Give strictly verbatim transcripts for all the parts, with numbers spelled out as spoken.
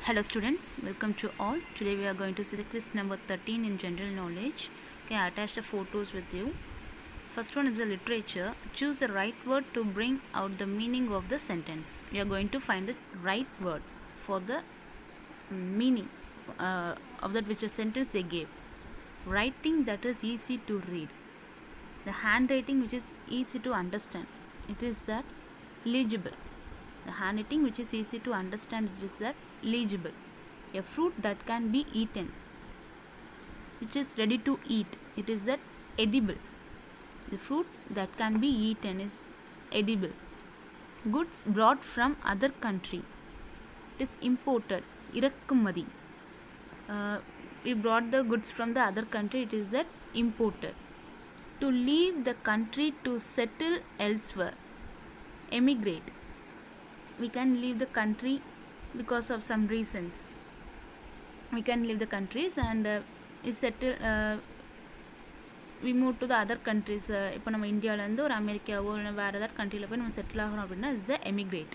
Hello students, welcome to all. Today we are going to see the quiz number thirteen in general knowledge. Okay, I attached the photos with you. First one is the literature. Choose the right word to bring out the meaning of the sentence. We are going to find the right word for the meaning uh, of that which a sentence they gave. Writing that is easy to read. The handwriting which is easy to understand. It is that legible. The handwriting which is easy to understand, it is that legible. A fruit that can be eaten, which is ready to eat, it is that edible. The fruit that can be eaten is edible. Goods brought from other country, it is imported. Irakkumadi. Uh, we brought the goods from the other country, it is that imported. To leave the country to settle elsewhere, emigrate. We can leave the country because of some reasons. We can leave the countries and uh, we settle uh, we move to the other countries. இப்போ நம்ம இந்தியாவிலேருந்து ஒரு அமெரிக்காவோ இல்லை வேறு ஏதாவது கண்ட்ரியில் போய் நம்ம செட்டில் ஆகிறோம் அப்படின்னா it's a emigrate.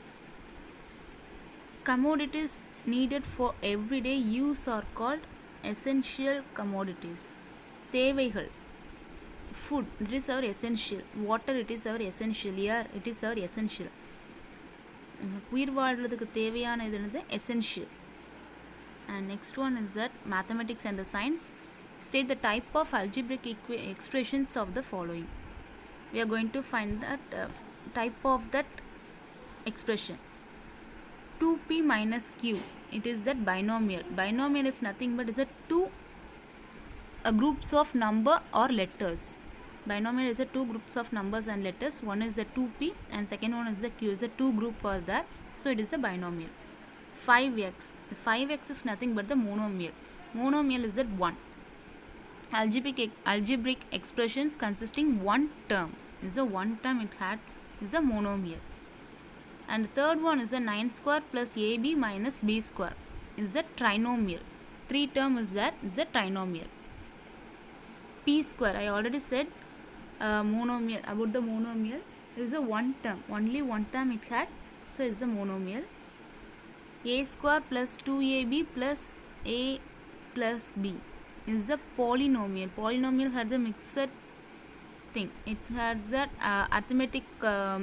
Commodities needed for everyday use are called essential commodities. தேவைகள். Food, it is our essential. Water, it is our essential. Air, it is our essential. உயிர் வாழ்கிறதுக்கு தேவையான இது என்னது essential. And next one is that mathematics and the science. State the type of algebraic expressions of the following. We are going to find that uh, type of that expression. two p minus q, it is that binomial. Binomial is nothing but is a two uh, groups of number or letters. Binomial is a two groups of numbers and letters. One is the two p and second one is the q. Is a two group for that, so it is a binomial. five x, the five x is nothing but the monomial. Monomial is that one. Algebraic algebraic expressions consisting one term is a one term it had is a monomial. And the third one is a nine square plus ab minus b square is a trinomial. Three term is that is a trinomial. P square, I already said uh, monomial about the monomial is a one term, only one term it had, so it's a monomial. A square plus two a b plus a plus b is a polynomial. Polynomial has a mixed thing. It has that uh, arithmetic um,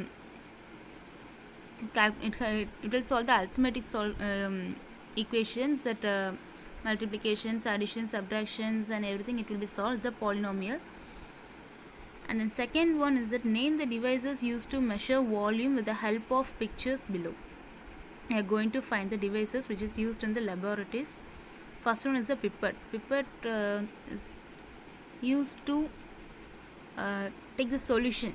it, it will solve the arithmetic sol um, equations, that uh, multiplications, additions, subtractions and everything, it will be solved. It's a polynomial. And then second one is that name the devices used to measure volume with the help of pictures below. We are going to find the devices which is used in the laboratories. First one is the pipette. Pipette uh, is used to uh, take the solution.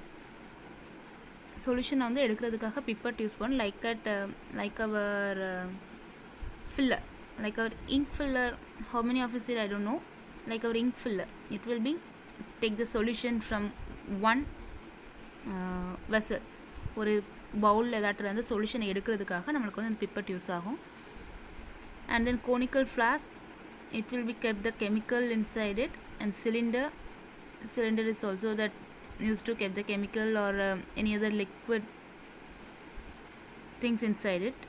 Solution வந்து எடுக்கிறதுக்காக pipette use பண்ணோம். Like at uh, like our uh, filler, like our ink filler. How many of you said I don't know? Like our ink filler, it will be take the solution from one uh, vessel. ஒரு பவுல் ஏதாட்டு அந்த சொல்யூஷனை எடுக்கிறதுக்காக நம்மளுக்கு வந்து pipette use ஆகும். And then conical flask, it will be kept the chemical inside it. And cylinder, cylinder is also that used to keep the chemical or uh, any other liquid things inside it.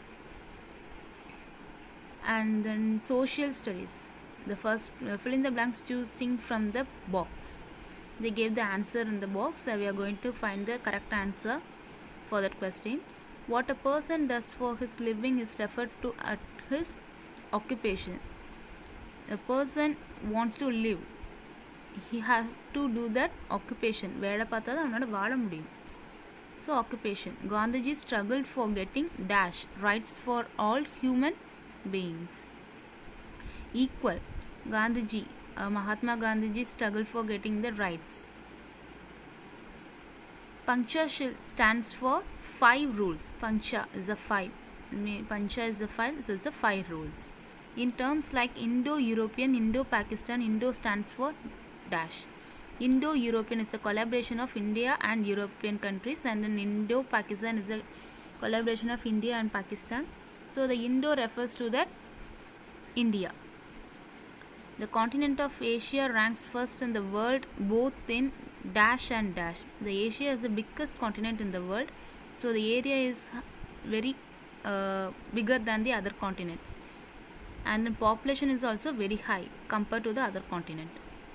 And then social studies, the first uh, fill in the blanks choosing from the box. They gave the answer in the box, so we are going to find the correct answer for that question. What a person does for his living is referred to at his occupation. A person wants to live, he has to do that occupation. வேலை பார்த்தா தான் அவனோட வாழ முடியும். So occupation. Gandhiji struggled for getting dash rights for all human beings. Equal. Gandhiji, uh, Mahatma Gandhiji struggled for getting the rights. Pancha stands for five rules. Pancha is a five. Pancha is a five, so it's a five rules. In terms like Indo-European, Indo-Pakistan, Indo stands for dash. Indo-European is a collaboration of India and European countries, and then Indo-Pakistan is a collaboration of India and Pakistan. So the Indo refers to that India. The continent of Asia ranks first in the world both in dash and dash. The Asia is the biggest continent in the world, so the area is very uh, bigger than the other continent, and the population is also very high compared to the other continent.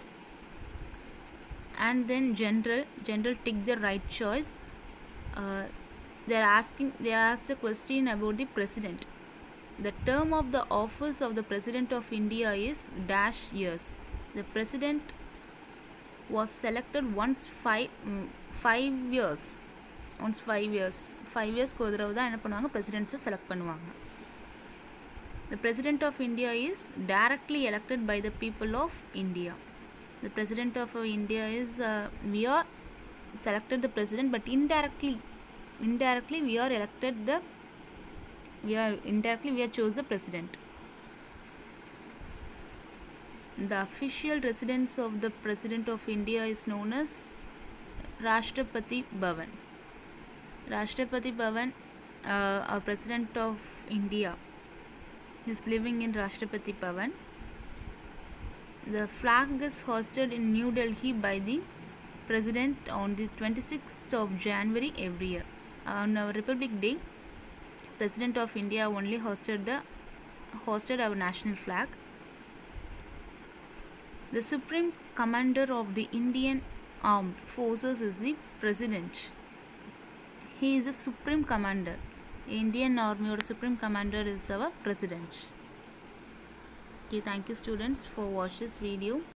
And then general general tick the right choice. uh, they are asking they asked the question about the president. The term of the office of the president of India is dash years. The president was selected once five mm, five years once five years five years ஒரு தடவை தான் என்ன பண்ணுவாங்க, பிரசிடென்ட்ஸை select பண்ணுவாங்க. The president of India is directly elected by the people of India. The president of India is uh, we are selected the president, but indirectly indirectly we are elected the we are indirectly we are chose the president. The official residence of the president of India is known as Rashtrapati Bhavan. Rashtrapati Bhavan, uh, our president of India is living in Rashtrapati Bhavan. The flag is hoisted in New Delhi by the president on the twenty-sixth of January every year. On our Republic Day, President of India only hosted the hosted our national flag. The Supreme Commander of the Indian Armed Forces is the President. He is the Supreme Commander. Indian Army or Supreme Commander is our President. Okay, thank you students for watching this video.